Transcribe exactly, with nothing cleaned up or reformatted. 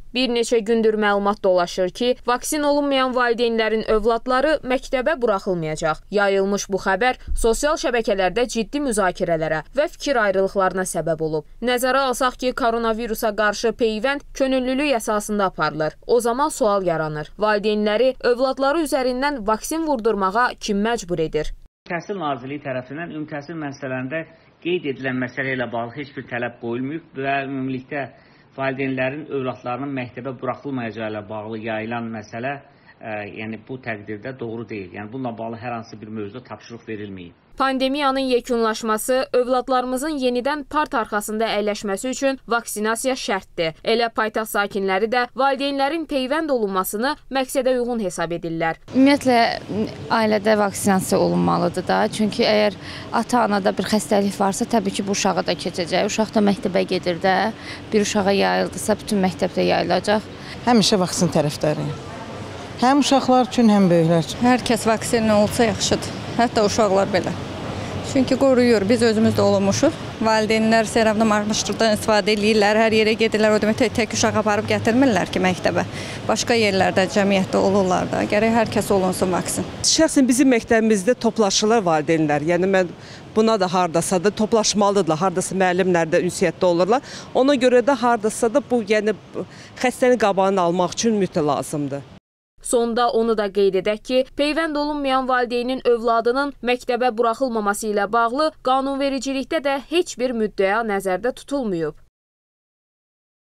Bir neçə gündür məlumat dolaşır ki, vaksin olunmayan valideynlərin övladları məktəbə buraxılmayacaq. Yayılmış bu xəbər sosial şəbəkələrdə ciddi müzakirələrə və fikir ayrılıqlarına səbəb olub. Nəzərə alsaq ki, koronavirusa qarşı peyvənd könüllülük əsasında aparılır. O zaman sual yaranır. Valideynləri övladları üzərindən vaksin vurdurmağa kim məcbur edir? Təhsil Nazirliyi tərəfindən ümumi təhsil müəssisələrində qeyd edilən məsələ ilə bağlı heç bir tələb qoyulmayıb və ümumilikdə valideynlərin övladlarının məktəbə buraxılmayacağı ilə bağlı yayılan məsələ, e, yəni bu təqdirdə doğru deyil. Yəni bununla bağlı hər hansı bir mövzuda tapşırıq verilməyib. Pandemiyanın yekunlaşması, övladlarımızın yenidən part arxasında əyləşməsi üçün vaksinasiya şərtdir. Elə paytaxt sakinləri də valideynlərin peyvənd olunmasını məqsədə uyğun hesab edirlər. Ümumiyyətlə, ailədə vaksinasiya olunmalıdır da. Çünki əgər ata-anada bir xəstəlik varsa, təbii ki, bu uşağa da keçəcək. Uşaq da məktəbə gedir də, bir uşağa yayıldısa, bütün məktəbdə yayılacaq. Həmişə vaksin tərəfdarıyım. Həm uşaqlar üçün, həm böyüklər üçün. Hər kəs vaksinlə olsa yaxşıdır. Hətta uşaqlar belə. Çünki qoruyur, biz özümüz də olunmuşuq. Valideynlər seramlı marmışlıqdan istifadə edirlər, hər yerə gedirlər, o demək tək, tək uşaq aparıb gətirmirlər ki, məktəbə. Başqa yerlərdə, cəmiyyətdə olurlar da, gərək hər kəs olunsun vaksin. Şəxsən bizim məktəbimizdə toplaşırlar valideynlər, yəni mən buna da hardasa da toplaşmalıdırlar, hardasa müəllimlər də ünsiyyətdə olurlar. Ona görə də hardasa da bu, yəni xəstənin qabağını almaq üçün mütləq lazımdır. Sonda onu da qeyd edək ki, peyvənd olunmayan valideynin övladının məktəbə buraxılmaması ilə bağlı qanunvericilikdə də heç bir müddəa nəzərdə tutulmayıb.